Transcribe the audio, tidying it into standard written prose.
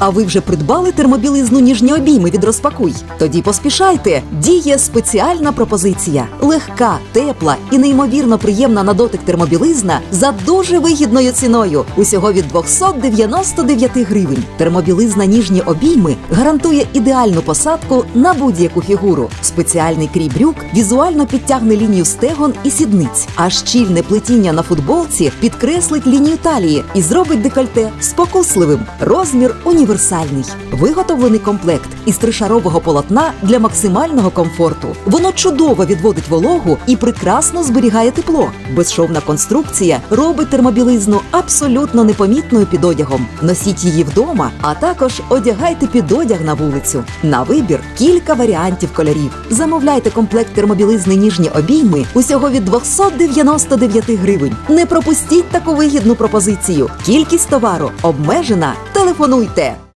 А ви вже придбали термобілизну ніжні обійми від «Розпакуй»? Тоді поспішайте! Діє спеціальна пропозиція. Легка, тепла і неймовірно приємна на дотик термобілизна за дуже вигідною ціною. Усього від 299 гривень. Термобілизна ніжні обійми гарантує ідеальну посадку на будь-яку фігуру. Спеціальний крій брюк візуально підтягне лінію стегон і сідниць, а щільне плетіння на футболці підкреслить лінію талії і зробить декольте спокусливим. Розмір універсальний. Виготовлений комплект із тришарового полотна для максимального комфорту. Воно чудово відводить вологу і прекрасно зберігає тепло. Безшовна конструкція робить термобілизну абсолютно непомітною під одягом. Носіть її вдома, а також одягайте під одяг на вулицю. На вибір кілька варіантів кольорів. Замовляйте комплект термобілизни ніжні обійми усього від 299 гривень. Не пропустіть таку вигідну пропозицію. Кількість товару обмежена. Телефонуйте!